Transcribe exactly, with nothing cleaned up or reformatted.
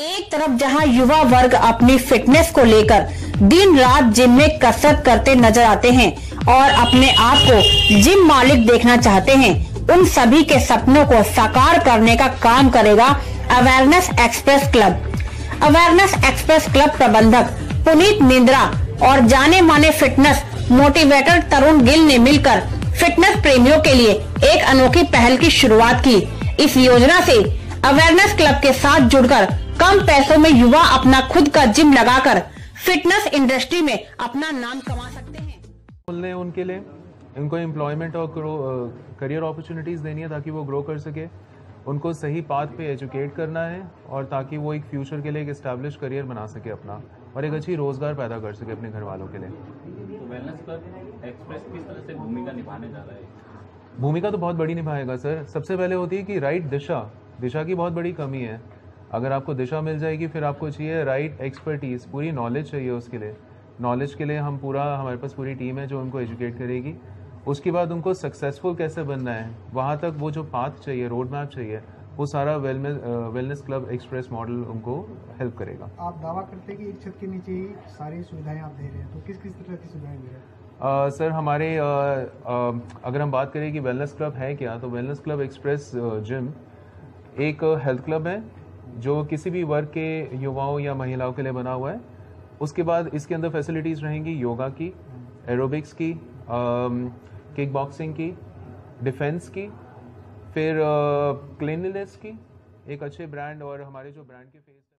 एक तरफ जहां युवा वर्ग अपनी फिटनेस को लेकर दिन रात जिम में कसरत करते नजर आते हैं और अपने आप को जिम मालिक देखना चाहते हैं, उन सभी के सपनों को साकार करने का काम करेगा awareness express club. Awareness express club प्रबंधक पुनीत मिंद्रा और जाने माने फिटनेस मोटिवेटर तरुण गिल ने मिलकर फिटनेस प्रेमियों के लिए एक अनोखी पहल की शुरुआत की। इस योजना से अवेयरनेस क्लब के साथ जुड़कर कम पैसों में युवा अपना खुद का जिम लगाकर फिटनेस इंडस्ट्री में अपना नाम कमा सकते हैं। बोलने उनके लिए उनको एम्प्लॉयमेंट और करियर अपॉर्चुनिटीज देनी है ताकि वो ग्रो कर सके, उनको सही पाथ पे एजुकेट करना है और ताकि वो एक फ्यूचर के लिए एक एस्टैब्लिश करियर बना सके अपना और एक अच्छी रोजगार पैदा कर सके अपने घर वालों के लिए। तो वेलनेस क्लब एक्सप्रेस किस तरह से भूमिका निभाने जा रहा है? भूमिका तो बहुत बड़ी निभाएगा सर। सबसे पहले होती है कि राइट दिशा दिशा की बहुत बड़ी कमी है। अगर आपको दिशा मिल जाएगी फिर आपको चाहिए राइट एक्सपर्टीज, पूरी नॉलेज चाहिए उसके लिए। नॉलेज के लिए हम पूरा हमारे पास पूरी टीम है जो उनको एजुकेट करेगी। उसके बाद उनको सक्सेसफुल कैसे बनना है, वहाँ तक वो जो पाथ चाहिए, रोड मैप चाहिए, वो सारा wellness wellness club express model उनको हेल्प करेगा। आप दावा करते हैं कि एक छत के नीचे ही सारी सुविधाएं आप दे रहे हैं, तो किस किस तरह की सुविधाएं दे रहे हैं? Uh, सर हमारे uh, uh, अगर हम बात करें कि वेलनेस क्लब है क्या, तो वेलनेस क्लब एक्सप्रेस जिम एक हेल्थ क्लब है जो किसी भी वर्ग के युवाओं या महिलाओं के लिए बना हुआ है। उसके बाद इसके अंदर फैसिलिटीज़ रहेंगी योगा की, एरोबिक्स की, किक बॉक्सिंग की, डिफेंस की, फिर क्लीनलीनेस की, एक अच्छे ब्रांड और हमारे जो ब्रांड के फेस